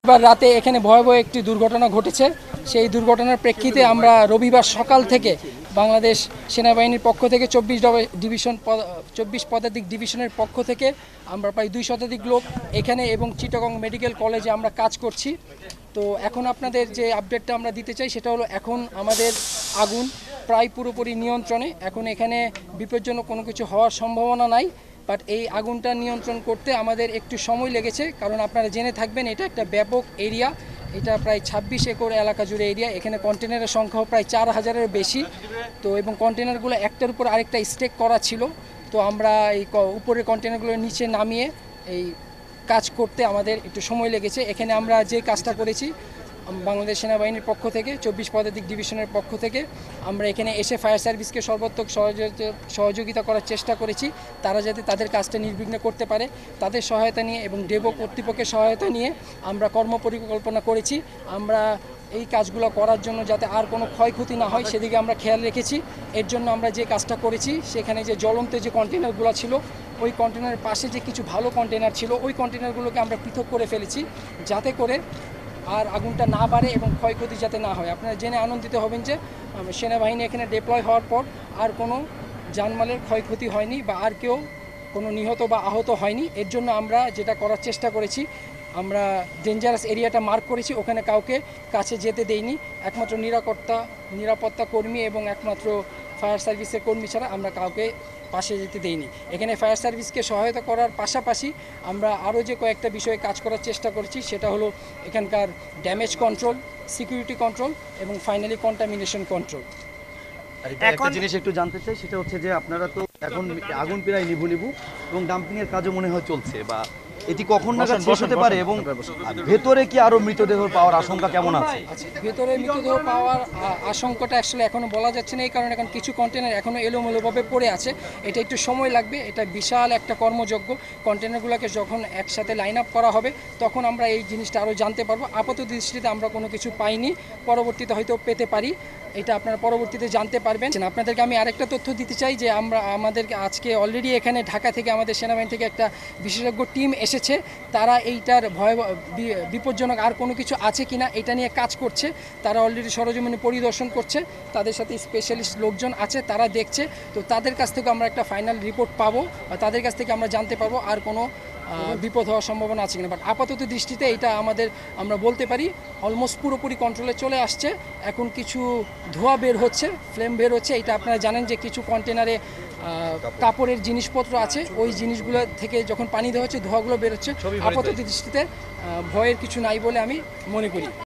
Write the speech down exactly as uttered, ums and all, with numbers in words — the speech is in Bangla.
এবার রাতে এখানে ভয়াবহ একটি দুর্ঘটনা ঘটেছে। সেই দুর্ঘটনার প্রেক্ষিতে আমরা রবিবার সকাল থেকে বাংলাদেশ সেনাবাহিনীর পক্ষ থেকে চব্বিশ ডিভিশন চব্বিশ পদাতিক ডিভিশনের পক্ষ থেকে আমরা প্রায় দুই শতাধিক লোক এখানে এবং চিটাগং মেডিকেল কলেজে আমরা কাজ করছি। তো এখন আপনাদের যে আপডেটটা আমরা দিতে চাই সেটা হলো, এখন আমাদের আগুন প্রায় পুরোপুরি নিয়ন্ত্রণে। এখন এখানে বিপজ্জনক কোনো কিছু হওয়ার সম্ভাবনা নাই, বাট এই আগুনটা নিয়ন্ত্রণ করতে আমাদের একটু সময় লেগেছে। কারণ আপনারা জেনে থাকবেন এটা একটা ব্যাপক এরিয়া, এটা প্রায় ছাব্বিশ একর এলাকা জুড়ে এরিয়া। এখানে কন্টেনারের সংখ্যাও প্রায় চার হাজারের বেশি। তো এবং কন্টেনারগুলো একটার উপর আরেকটা স্টেক করা ছিল। তো আমরা এই উপরের কন্টেনারগুলো নিচে নামিয়ে এই কাজ করতে আমাদের একটু সময় লেগেছে। এখানে আমরা যে কাজটা করেছি বাংলাদেশ সেনাবাহিনীর পক্ষ থেকে চব্বিশ পদাতিক ডিভিশনের পক্ষ থেকে আমরা এখানে এসে ফায়ার সার্ভিসকে সর্বাত্মক সহযোগিতা করার চেষ্টা করেছি, তারা যাতে তাদের কাজটা নির্বিঘ্নে করতে পারে। তাদের সহায়তা নিয়ে এবং ডেবো কর্তৃপক্ষের সহায়তা নিয়ে আমরা কর্মপরিকল্পনা করেছি। আমরা এই কাজগুলো করার জন্য যাতে আর কোনো ক্ষয়ক্ষতি না হয় সেদিকে আমরা খেয়াল রেখেছি। এর জন্য আমরা যে কাজটা করেছি, সেখানে যে জ্বলন্ত যে কন্টেনারগুলো ছিল, ওই কন্টেনারের পাশে যে কিছু ভালো কন্টেনার ছিল, ওই কন্টেনারগুলোকে আমরা পৃথক করে ফেলেছি, যাতে করে আর আগুনটা না বাড়ে এবং ক্ষয়ক্ষতি যাতে না হয়। আপনারা জেনে আনন্দিত হবেন যে সেনাবাহিনী এখানে ডিপ্লয় হওয়ার পর আর কোনো জানমালের ক্ষয়ক্ষতি হয়নি বা আর কেউ কোনো নিহত বা আহত হয়নি। এর জন্য আমরা যেটা করার চেষ্টা করেছি, আমরা ডেঞ্জারাস এরিয়াটা মার্ক করেছি, ওখানে কাউকে কাছে যেতে দেইনি। একমাত্র নিরাপত্তা নিরাপত্তা কর্মী এবং একমাত্র ফায়ার সার্ভিসের কর্মী ছাড়া আমরা কাউকে পাশে যেতে দেইনি। এখানে ফায়ার সার্ভিসকে সহায়তা করার পাশাপাশি আমরা আরও যে কয়েকটা বিষয়ে কাজ করার চেষ্টা করেছি, সেটা হলো এখানকার ড্যামেজ কন্ট্রোল, সিকিউরিটি কন্ট্রোল এবং ফাইনালি কন্টামিনেশন কন্ট্রোল। একটা জিনিস একটু জানতে চাই, সেটা হচ্ছে যে আপনারা তো এখন আগুন প্রায় নিভু নিভু এবং ডাম্পিং এর কাজও মনে হয় চলছে, বা এটি কখন নাগাদ শেষ হতে পারে এবং ভেতরে কি আরো মৃতদেহ পাওয়ার আশঙ্কা কেমন আছে? ভেতরে মৃতদেহ পাওয়ার আশঙ্কাটা আসলে এখনো বলা যাচ্ছে না, এই কারণে এখন কিছু কন্টেনার এখনো এলোমেলোভাবে পড়ে আছে। এটা একটু সময় লাগবে, এটা বিশাল একটা কর্মযজ্ঞ। কন্টেনারগুলোকে যখন একসাথে লাইন আপ করা হবে তখন আমরা এই জিনিসটা আরও জানতে পারবো। আপাতত দৃষ্টিতে আমরা কোনো কিছু পাইনি, পরবর্তীতে হয়তো পেতে পারি, এটা আপনারা পরবর্তীতে জানতে পারবেন। আপনাদেরকে আমি আরেকটা তথ্য দিতে চাই যে আমরা আমাদেরকে আজকে অলরেডি এখানে ঢাকা থেকে আমাদের সেনাবাহিনী থেকে একটা বিশেষজ্ঞ টিম এসেছে। তারা এইটার ভয় বিপজ্জনক আর কোনো কিছু আছে কিনা এটা নিয়ে কাজ করছে। তারা অলরেডি সরজমিনে পরিদর্শন করছে, তাদের সাথে স্পেশালিস্ট লোকজন আছে, তারা দেখছে। তো তাদের কাছ থেকে আমরা একটা ফাইনাল রিপোর্ট পাবো, বা তাদের কাছ থেকে আমরা জানতে পারবো আর কোনো বিপদ হওয়ার সম্ভাবনা আছে কিনা। বাট আপাতত দৃষ্টিতে এটা আমাদের আমরা বলতে পারি অলমোস্ট পুরোপুরি কন্ট্রোলে চলে আসছে। এখন কিছু ধোঁয়া বের হচ্ছে, ফ্লেম বের হচ্ছে। এটা আপনারা জানেন যে কিছু কন্টেনারে কাপড়ের জিনিসপত্র আছে, ওই জিনিসগুলো থেকে যখন পানি দেওয়া হচ্ছে ধোঁয়াগুলো বের হচ্ছে। আপাতত দৃষ্টিতে ভয়ের কিছু নাই বলে আমি মনে করি।